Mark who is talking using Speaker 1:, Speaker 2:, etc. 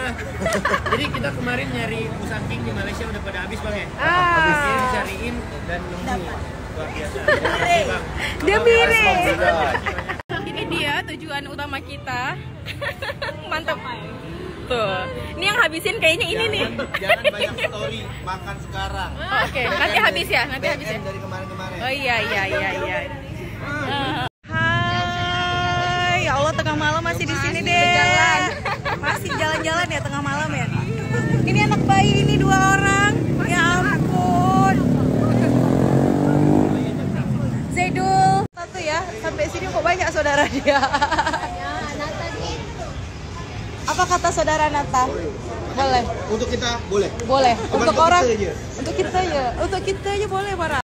Speaker 1: Jadi kita kemarin nyari pusangking di Malaysia udah pada habis bang ya.
Speaker 2: Ah.
Speaker 1: Dia cariin dan nemu. Luar biasa.
Speaker 2: Dia mirip. Ini dia tujuan utama kita. Mantap. Tuh. Ini yang habisin kayaknya ini nih.
Speaker 3: Jangan banyak story, makan sekarang.
Speaker 2: Oke, nanti habis ya, nanti habis ya.
Speaker 3: Dari kemarin-kemarin.
Speaker 2: Oh iya. Hai, ya Allah tengah malam masih di sini deh. Masih jalan-jalan ya tengah malam ya. Ini anak bayi ini 2 orang. Ya ampun. Zaidul satu ya. Sampai sini kok banyak saudara dia. Apa kata saudara Nata? Boleh.
Speaker 3: Untuk kita boleh.
Speaker 2: Boleh.
Speaker 3: Cuman
Speaker 2: Untuk orang.
Speaker 3: kita aja.
Speaker 2: Untuk kita ya. Untuk kita aja boleh, Para.